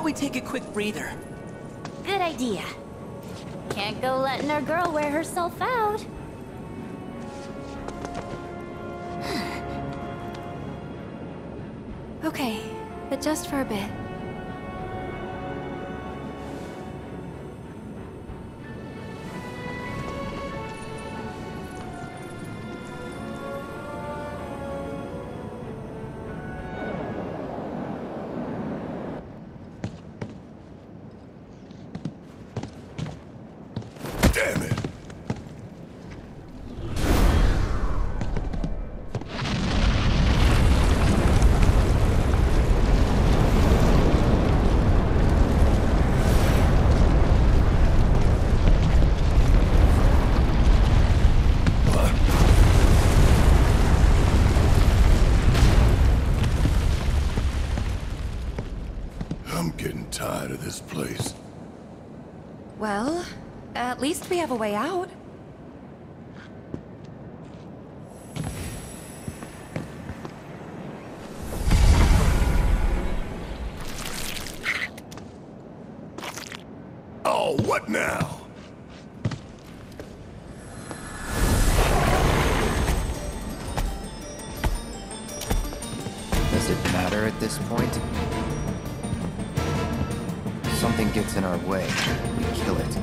about we take a quick breather? Good idea. Can't go letting our girl wear herself out. Okay, but just for a bit. Damn it! I'm getting tired of this place. Well, at least we have a way out. Oh, what now? Does it matter at this point? Something gets in our way, we kill it.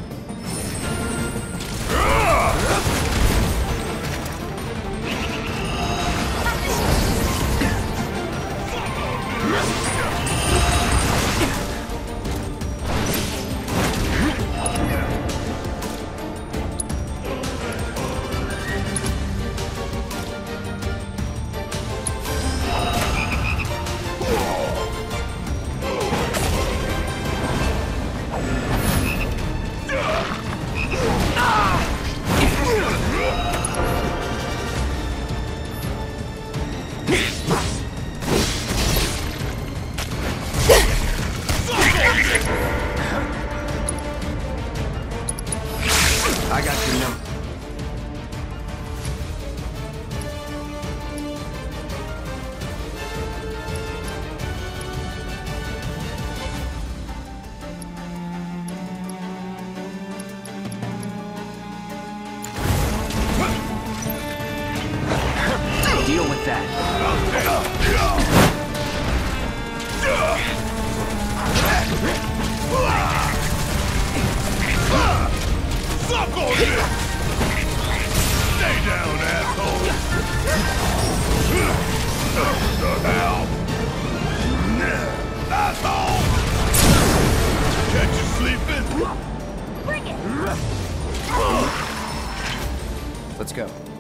I got your number. Deal with that. Suck on this! Stay down, asshole! The hell? Asshole! Catch you sleeping? Bring it! Let's go.